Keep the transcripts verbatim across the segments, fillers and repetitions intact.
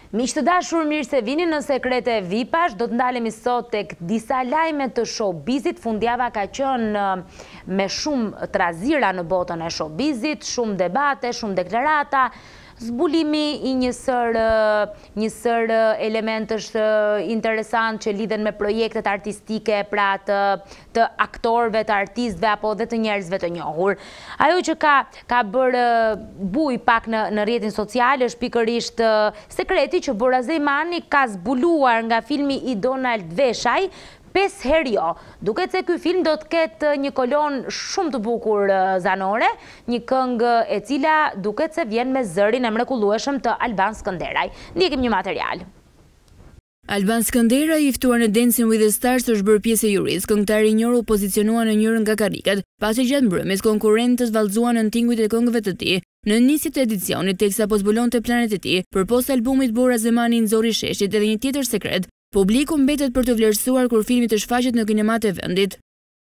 Miq të dashur, mirë se vini në Sekrete V I P-ash. Do të ndalemi sot tek disa lajme të showbizit. Fundjava ka qenë me shumë trazira në botën e showbizit, shumë debate, shumë deklarata, zbulimi i një sër, një sër elementësh interesant që lidhen me projektet artistike, pra të, të aktorëve, të artistëve apo dhe të njerëzve të njohur. Ajo që ka, ka bërë buj pak në, në rrjetin social është pikërisht sekreti që Borazej Mani ka zbuluar nga filmi i Donald Veshaj, Pes herë jo. Duket se ky film do të ketë një kolon shumë të bukur zanore, një këngë e cila duket se vjen me zërin e mrekullueshëm të Alban Skënderaj. Ndjekim një material. Alban Skënderaj, i ftuar në Dancing with the Stars, është bërë pjesë e jurisë. Këngëtari i njohur u pozicionua në njërin nga karikat, pasi gjatë mbrëmjes konkurrentët vallëzuan në tingujt e këngëve të tij. Në nisje të edicionit, teksa po zbulonte planet e tij, përposa albumit Borazej Mani nxorri sheshit edhe një tjetër sekret. Publiku mbetet për të vlerësuar kur filmi të shfaqet në kinemat e vendit.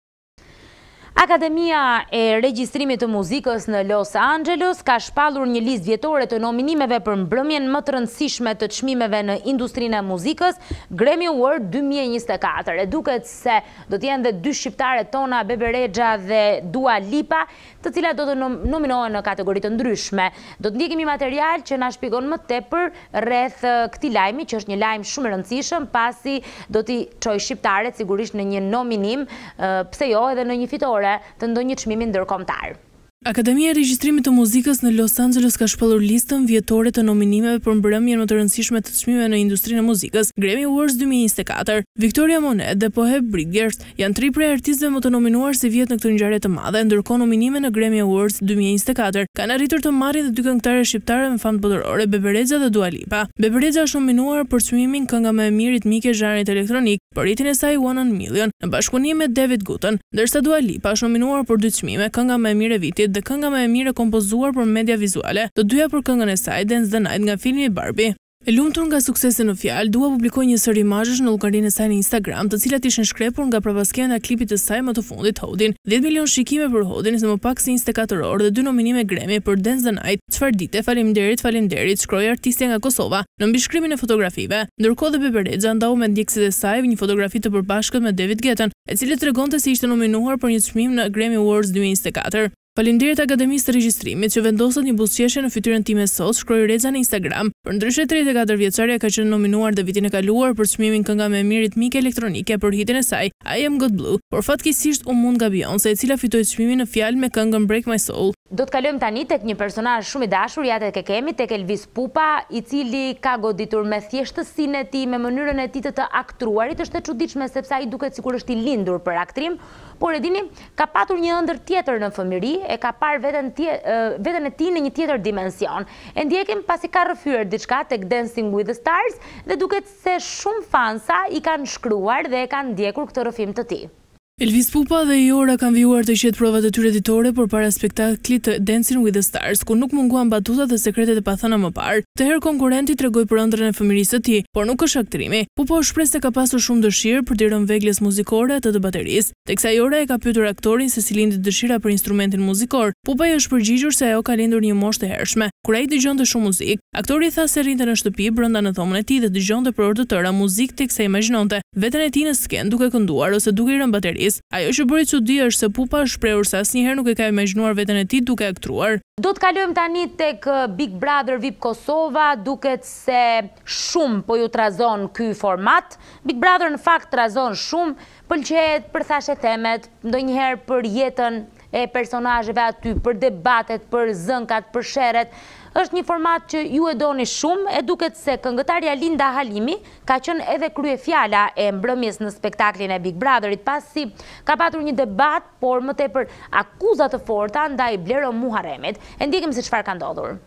Akademia e Regjistrimit të Muzikës në Los Angeles ka shpallur një listë vjetore të nominimeve për mbrëmjen më të rëndësishme të çmimeve në industrinë e muzikës, Grammy Award dy mijë e njëzet e katër. E duket se do të jenë dhe dy shqiptare tona, Bebe Rexha dhe Dua Lipa, të cilat do të nominohen në kategori të ndryshme. Do të ndjekim një material që na shpjegon më tepër rreth këtij lajmi, që është një lajm shumë i rëndësishëm, pasi do t'i çojë shqiptarët sigurisht në një nominim, pse jo edhe në një fitore të ndonjë çmimi ndërkombëtar. Akademia e Regjistrimit të Muzikës në Los Angeles ka shpallur listën vjetore të nominimeve për mbrëmjen më të rëndësishme të çmimeve në industrinë e muzikës, Grammy Awards dy mijë e njëzet e katër. Victoria Monet dhe Pohe Bridgers janë tri prej artistëve më të nominuar si vjet në këtë ngjarje të madhe, ndërkohë nominime në Grammy Awards dy mijë e njëzet e katër kanë arritur të marrin dhe dy këngëtare shqiptare me fam botërore, Bebe Rexha dhe Dua Lipa. Bebe Rexha është nominuar për çmimin kënga më e mirë ritmike zhanrit elektronik për hitin e saj One on Million në bashkëpunim me David Gutten, ndërsa Dua Lipa është nominuar për dy çmime, kënga më e mirë e vitit dhe kënga më e mirë e kompozuar për media vizuale, të dyja për këngën e saj Dance the Night nga filmi Barbie. E lumtur nga suksesi në fjalë, Dua publikoi një sër imazhesh në llogarinë e saj në Instagram, të cilat ishin shkrepur nga prapaskeja e klipit të saj më të fundit, Hodin. dhjetë milion shikime për Hodin në më pak se njëzet e katër orë dhe dy nominime Grammy për Dance the Night. Çfarë dite, faleminderit, faleminderit, shkroi artistja nga Kosova në mbishkrimin e fotografive. Ndërkohë dhe Bebe Rexha ndau me ndjekësit e saj një fotografi të përbashkët me David Gutten, e cili tregonte se ishte nominuar për një çmim në Grammy Awards dy mijë e njëzet e katër. Faleminderit Akademisë të Regjistrimit që vendosët një buzëqeshje në fytyrën time sot, shkroi Rexha në Instagram. Përndryshe tridhjetë e katër vjeçaria ka qenë nominuar dhe vitin e kaluar për çmimin kënga më e mirë ritmike elektronike për hitin e saj I Am God Blue, por fatkeqësisht u mund nga Beyoncé, e cila fitoi çmimin në fjalë me këngën Break My Soul. Do të kalojmë tani tek një personazh shumë i dashur, ja tek e kemi tek Elvis Pupa, i cili ka goditur me thjeshtësinë e tij, me mënyrën e tij të, të aktruarit. Është e çuditshme sepse ai duket sikur është i lindur për aktrim, por e dini, ka patur një ëndër tjetër në fëmijëri, e ka parë veten tje, veten e tij në një tjetër dimension. E ndjekim pasi ka rrëfyer diçka tek Dancing with the Stars dhe duket se shumë fansa i kanë shkruar dhe e kanë ndjekur këtë rrëfim të tij. Elvis Pupa dhe Iora kanë vijuar të qetë provat e tyre ditore përpara spektaklit të Dancing with the Stars, ku nuk munguan batutat dhe sekretet e pathëna më parë. Të herë konkurrenti tregoi për ëndrrën e fëmijërisë së tij, por nuk është aktrimi. Pupa u shpreh se ka pasur shumë dëshirë për të rënë veglës muzikore atë të baterisë, teksa Iora e ka pyetur aktorin se si lindi dëshira për instrumentin muzikor. Pupa i është përgjigjur se ajo ka lindur një moshë të hershme, kur ai dëgjonte shumë muzikë. Aktori tha se rrinte në shtëpi brenda në dhomën e tij dhe dëgjonte për orë të tëra muzikë teksa imagjinonte veten e tij në sken duke kënduar ose duke i rënë baterisë. Ajo që bëri çudi është se Pupa është shprehur se asnjëherë nuk e ka imagjinuar veten e tij duke aktruar. Do të kalojmë tani tek Big Brother V I P Kosova, duket se shumë po ju trazon ky format. Big Brother në fakt trazon shumë, pëlqejet për thashë temet, ndonjëherë për jetën e personazheve aty, për debatet, për zënkat, për sherret. Është një format që ju e doni shumë, e duket se këngëtarja Linda Halimi ka qenë edhe kryefjala e mbrëmjes në spektaklin e Big Brotherit, pasi ka patur një debat, por më tepër akuza të forta ndaj Blero Muharremit. E ndjekim se çfarë ka ndodhur.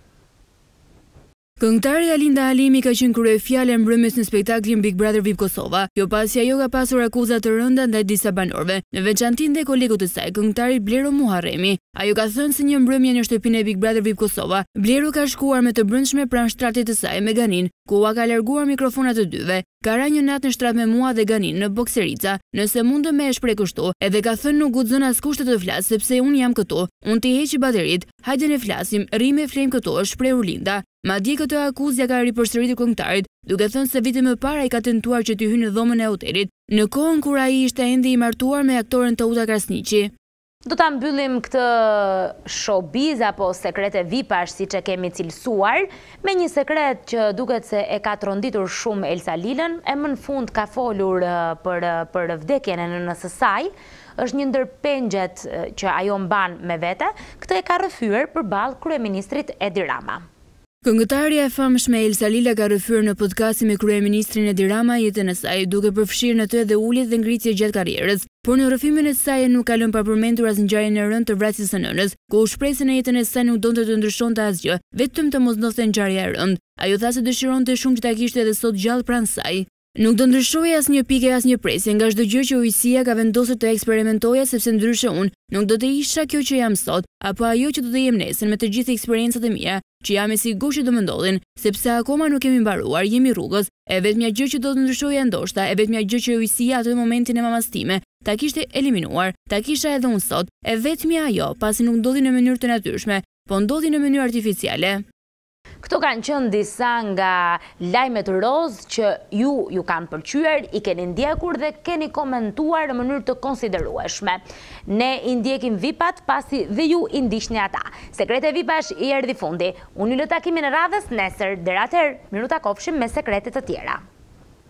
Këngëtarja Linda Halimi ka qenë kryefjala e mbrëmjes në spektaklin Big Brother V I P Kosova, jo pasi ajo ka pasur akuza të rënda ndaj disa banorëve, në veçantë ndaj kolegut të saj, këngëtari Blero Muharremi. Ajo ka thënë se një mbrëmje në shtëpinë e Big Brother V I P Kosova, Blero ka shkuar me të brendshme pranë shtratit të saj me Ganin, ku ua ka larguar mikrofonat të dyve. Ka ra një natë në shtrat me mua dhe Ganin në Bokserica, nëse mund të më e shpreh kështu, edhe ka thënë nuk guxon as kushte të flas sepse unë jam këtu. Unë t'i heqi baterit, hajde ne flasim, rri me flem këtu, është shprehur Linda. Madje këtë akuzë ja ka ripërsëritur këngëtarit, duke thënë se vite më parë ai ka tentuar që të hyjë në dhomën e hotelit, në kohën kur ai ishte ende i martuar me aktoren Teuta Krasniqi. Do ta mbyllim këtë showbiz apo sekrete V I P-ash siç e kemi cilësuar me një sekret që duket se e ka tronditur shumë Elsa Lilën, e më në fund ka folur për për vdekjen e nënës së saj. Është një ndër pengjet që ajo mban me vete. Këtë e ka rrëfyer përballë kryeministrit Edi Rama. Këngëtarja e famshme Elsa Lila ka rrëfyer në podcastin me kryeministrin Edi Rama jetën e saj, duke përfshirë në të edhe uljet dhe ngritje gjatë karrierës. Por në rrëfimin e saj nuk ka lënë pa përmendur as ngjarjen e rëndë të vrasjes së nënës, ku u shpreh se në jetën e saj nuk donte të ndryshonte asgjë, vetëm të mos ndodhte ngjarja e rëndë. Ajo tha se dëshironte shumë që ta kishte edhe sot gjallë pranë saj. Nuk do ndryshojë asnjë pikë asnjë presje nga çdo gjë që ujësia ka vendosur të eksperimentoja, sepse ndryshe unë nuk do të isha kjo që jam sot, apo ajo që do të jem nesër me të gjithë eksperiencat e mia, që jam e sigurt që do më ndodhin, sepse akoma nuk kemi mbaruar, jemi rrugës. E vetmja gjë që do të ndryshojë ndoshta, e vetmja gjë që ujësia atë momentin e mamas time ta kishte eliminuar, ta kisha edhe unë sot, e vetmja ajo, pasi nuk ndodhi në mënyrë të natyrshme, po ndodhi në mënyrë artificiale. Këto kanë qenë disa nga lajmet roz që ju ju kanë pëlqyer, i keni ndjekur dhe keni komentuar në mënyrë të konsiderueshme. Ne i ndjekim V I P-at pasi dhe ju i ndiqni ata. Sekrete V I P-ash i erdhi fundi. Unë ju lë takimin e radhës nesër, deri atëherë miru ta kofshim me sekrete të tjera.